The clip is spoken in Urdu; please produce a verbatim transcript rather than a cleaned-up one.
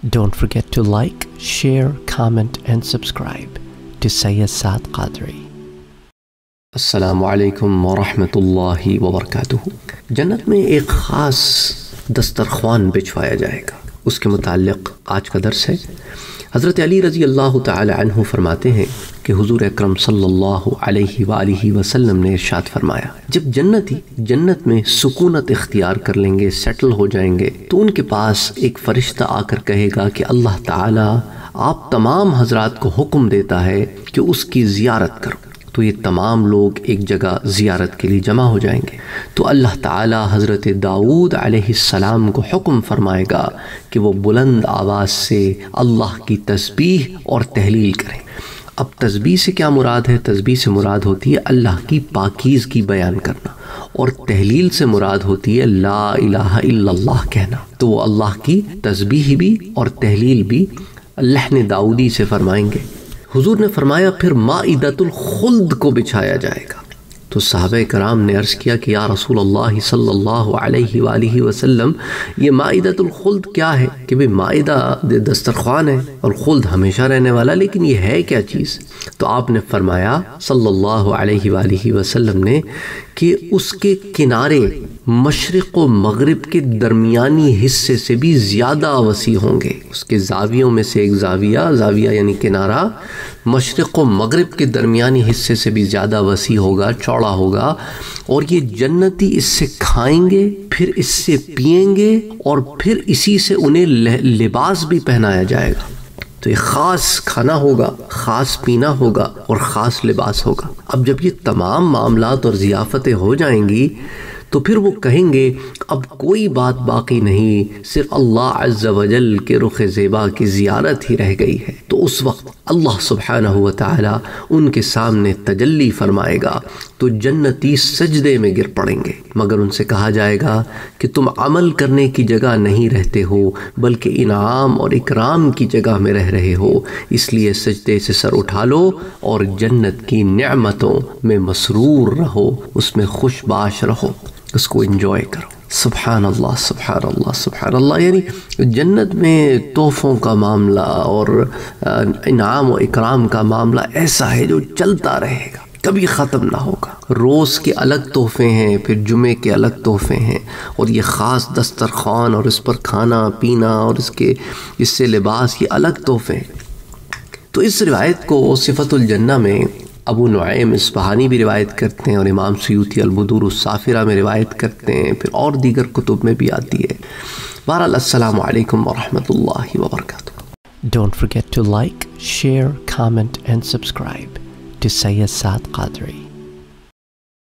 Don't forget to like, share, comment and subscribe to Syed Saad Qadri. السلام علیکم ورحمۃ اللہ وبرکاتہ. جنت میں ایک خاص دسترخوان بچھوایا جائے گا، اس کے متعلق آج کا درس ہے. حضرت علی رضی اللہ تعالی عنہ فرماتے ہیں کہ حضور اکرم صلی اللہ علیہ وآلہ وسلم نے ارشاد فرمایا، جب جنتی جنت میں سکونت اختیار کر لیں گے، سیٹل ہو جائیں گے، تو ان کے پاس ایک فرشتہ آ کر کہے گا کہ اللہ تعالی آپ تمام حضرات کو حکم دیتا ہے کہ اس کی زیارت کرو. تو یہ تمام لوگ ایک جگہ زیارت کے لیے جمع ہو جائیں گے. تو اللہ تعالی حضرت داؤد علیہ السلام کو حکم فرمائے گا کہ وہ بلند آواز سے اللہ کی تسبیح اور تحلیل کریں. اب تسبیح سے کیا مراد ہے؟ تسبیح سے مراد ہوتی ہے اللہ کی پاکیزگی بیان کرنا، اور تحلیل سے مراد ہوتی ہے لا الہ الا اللہ کہنا. تو وہ اللہ کی تسبیح بھی اور تحلیل بھی لحن داؤدی سے فرمائیں گے. حضور نے فرمایا پھر مائدۃ الخلد کو بچھایا جائے گا. تو صحابہ کرام نے عرض کیا کہ یا رسول اللہ صلی اللہ علیہ وآلہ وسلم، یہ مائدۃ الخلد کیا ہے؟ کہ بھئی مائدہ دسترخوان ہے اور خلد ہمیشہ رہنے والا، لیکن یہ ہے کیا چیز؟ تو آپ نے فرمایا صلی اللہ علیہ وآلہ وسلم نے کہ اس کے کنارے مشرق و مغرب کے درمیانی حصے سے بھی زیادہ وسیع ہوں گے. اس کے زاویوں میں سے ایک زاویہ زاویہ یعنی کنارہ مشرق و مغرب کے درمیانی حصے سے بھی زیادہ وسیع ہوگا، چوڑا ہوگا، اور یہ جنتی اس سے کھائیں گے، پھر اس سے پئیں گے، اور پھر اسی سے انہیں لباس بھی پہنایا جائے گا. تو یہ خاص کھانا ہوگا، خاص پینا ہوگا اور خاص لباس ہوگا. اب جب یہ تمام معاملات اور ضیافتیں ہو جائیں گی تو پھر وہ کہیں گے اب کوئی بات باقی نہیں، صرف اللہ عز و جل کے رخ زیبا کی زیارت ہی رہ گئی ہے. تو اس وقت اللہ سبحانہ و تعالی ان کے سامنے تجلی فرمائے گا تو جنتی سجدے میں گر پڑیں گے. مگر ان سے کہا جائے گا کہ تم عمل کرنے کی جگہ نہیں رہتے ہو بلکہ انعام اور اکرام کی جگہ میں رہ رہے ہو، اس لیے سجدے سے سر اٹھا لو اور جنت کی نعمتوں میں مسرور رہو، اس میں خوش باش رہو، اس کو انجوائے کرو. سبحان اللہ سبحان اللہ سبحان اللہ. یعنی جنت میں تحفوں کا معاملہ اور انعام و اکرام کا معاملہ ایسا ہے جو چلتا رہے گا، کبھی ختم نہ ہوگا. روز کے الگ تحفے ہیں، پھر جمعے کے الگ تحفے ہیں، اور یہ خاص دسترخوان اور اس پر کھانا پینا اور اس کے اس سے لباس، یہ الگ تحفے ہیں. تو اس روایت کو صفت الجنہ میں ابو نعیم اصفہانی بھی روایت کرتے ہیں، اور امام سیوطی البدور الصافرہ میں روایت کرتے ہیں، پھر اور دیگر کتب میں بھی آتی ہے. بہرحال السلام علیکم ورحمۃ اللہ وبرکاتہ. Don't forget to like, share, comment and subscribe to Syed Saad Qadri.